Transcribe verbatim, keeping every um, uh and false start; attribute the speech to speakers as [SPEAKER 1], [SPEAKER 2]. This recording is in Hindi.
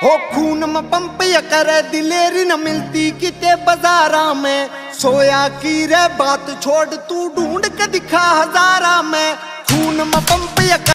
[SPEAKER 1] हो खून में पंप या करे दिलेरी न मिलती किते बाजारा में। सोया की रे बात छोड़ तू ढूंढ के दिखा हजारा में। खून में पंप या